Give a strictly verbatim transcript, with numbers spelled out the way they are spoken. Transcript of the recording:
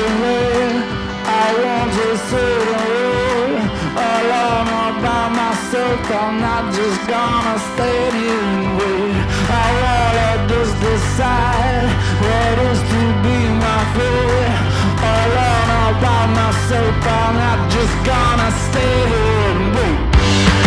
away. I want to sit away alone all by myself. I'm not just gonna stay here and wait. I wanna just decide what is to be my fate. Alone all by myself, I'm not just gonna stay here and wait.